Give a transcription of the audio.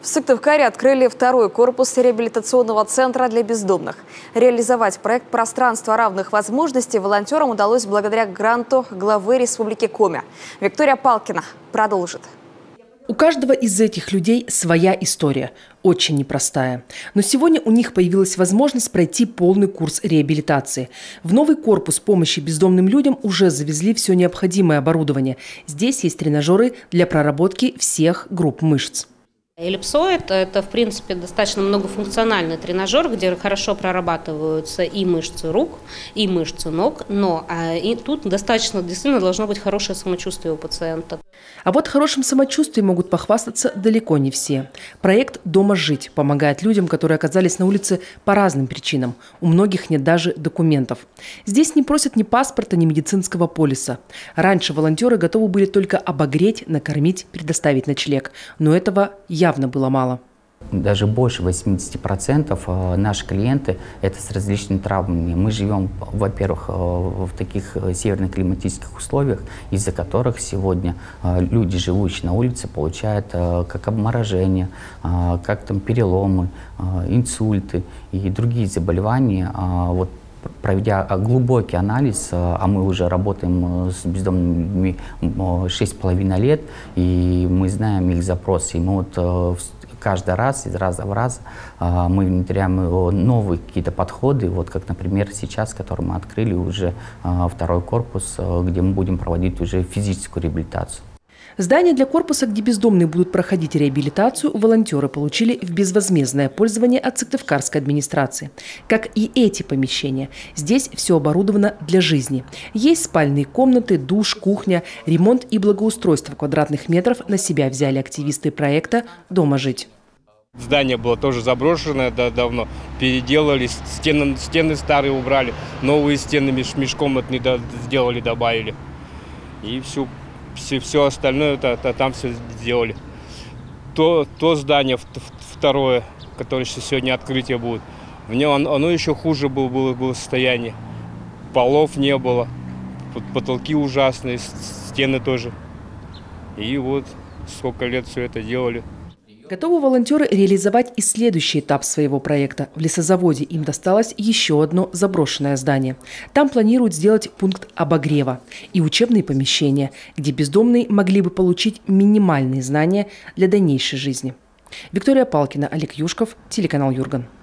В Сыктывкаре открыли второй корпус реабилитационного центра для бездомных. Реализовать проект «Пространство равных возможностей» волонтерам удалось благодаря гранту главы Республики Коми. Виктория Палкина продолжит. У каждого из этих людей своя история, очень непростая. Но сегодня у них появилась возможность пройти полный курс реабилитации. В новый корпус помощи бездомным людям уже завезли все необходимое оборудование. Здесь есть тренажеры для проработки всех групп мышц. Эллипсоид – это, в принципе, достаточно многофункциональный тренажер, где хорошо прорабатываются и мышцы рук, и мышцы ног, но и тут действительно должно быть хорошее самочувствие у пациента. А вот хорошим самочувствием могут похвастаться далеко не все. Проект «Дома жить» помогает людям, которые оказались на улице по разным причинам. У многих нет даже документов. Здесь не просят ни паспорта, ни медицинского полиса. Раньше волонтеры готовы были только обогреть, накормить, предоставить ночлег. Но этого явно было мало. Даже больше 80% наши клиенты – это с различными травмами. Мы живем, во-первых, в таких северных климатических условиях, из-за которых сегодня люди, живущие на улице, получают как обморожение, как там переломы, инсульты и другие заболевания. Вот, проведя глубокий анализ, а мы уже работаем с бездомными 6,5 лет, и мы знаем их запросы. И мы вот каждый раз, из раза в раз, мы внедряем новые какие-то подходы, вот как, например, сейчас, который мы открыли уже второй корпус, где мы будем проводить уже физическую реабилитацию. Здание для корпуса, где бездомные будут проходить реабилитацию, волонтеры получили в безвозмездное пользование от Сыктывкарской администрации. Как и эти помещения. Здесь все оборудовано для жизни. Есть спальные комнаты, душ, кухня, ремонт и благоустройство квадратных метров на себя взяли активисты проекта «Дома жить». Здание было тоже заброшенное, давно переделали, стены старые убрали, новые стены мешком сделали, добавили. И все остальное там все сделали. То здание второе, которое сегодня открытие будет, в нем оно еще хуже было состояние. Полов не было, потолки ужасные, стены тоже. И вот сколько лет все это делали. Готовы волонтеры реализовать и следующий этап своего проекта. В лесозаводе им досталось еще одно заброшенное здание. Там планируют сделать пункт обогрева и учебные помещения, где бездомные могли бы получить минимальные знания для дальнейшей жизни. Виктория Палкина, Олег Юшков, телеканал Юрган.